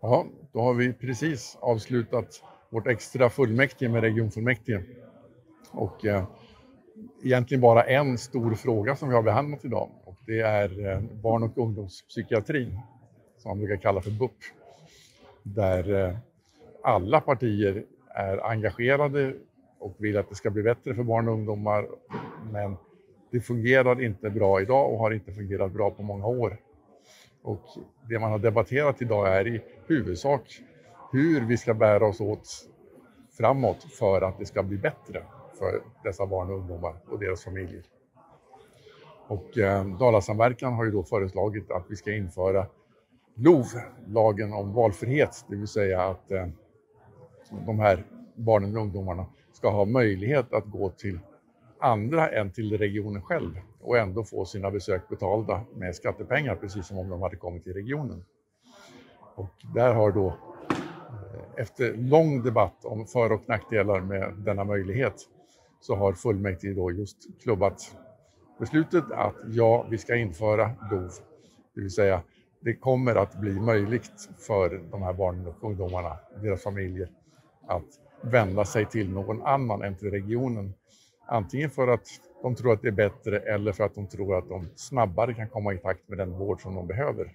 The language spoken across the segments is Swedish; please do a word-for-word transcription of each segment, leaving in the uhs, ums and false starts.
Ja, då har vi precis avslutat vårt extra fullmäktige med regionfullmäktige. Och eh, egentligen bara en stor fråga som vi har behandlat idag. Och det är eh, barn- och ungdomspsykiatrin, som man brukar kalla för B U P. Där eh, alla partier är engagerade och vill att det ska bli bättre för barn och ungdomar. Men det fungerar inte bra idag och har inte fungerat bra på många år. Och det man har debatterat idag är i huvudsak hur vi ska bära oss åt framåt för att det ska bli bättre för dessa barn och ungdomar och deras familjer. Och eh, Dalasamverkan har ju då föreslagit att vi ska införa L O V, lagen om valfrihet, det vill säga att eh, de här barnen och ungdomarna ska ha möjlighet att gå till andra än till regionen själv och ändå få sina besök betalda med skattepengar, precis som om de hade kommit till regionen. Och där har då efter lång debatt om för- och nackdelar med denna möjlighet så har fullmäktige då just klubbat beslutet att ja, vi ska införa L O V. Det vill säga, det kommer att bli möjligt för de här barnen och ungdomarna, deras familjer, att vända sig till någon annan än till regionen. Antingen för att de tror att det är bättre eller för att de tror att de snabbare kan komma i takt med den vård som de behöver.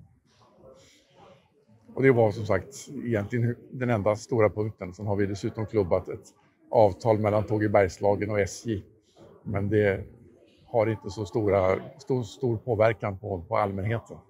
Och det var som sagt egentligen den enda stora punkten. Sen har vi dessutom klubbat ett avtal mellan Tåg i Bergslagen och S J. Men det har inte så stora, stor, stor påverkan på, på allmänheten.